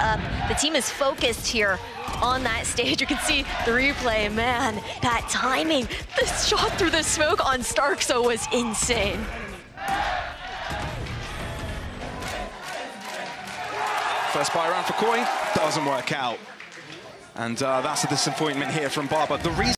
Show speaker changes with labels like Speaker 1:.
Speaker 1: up. The team is focused here on that stage. You can see the replay, man, that timing. The shot through the smoke on Starkso was insane.
Speaker 2: First buy around for Koi, doesn't work out. And that's a disappointment here from Barber. The reason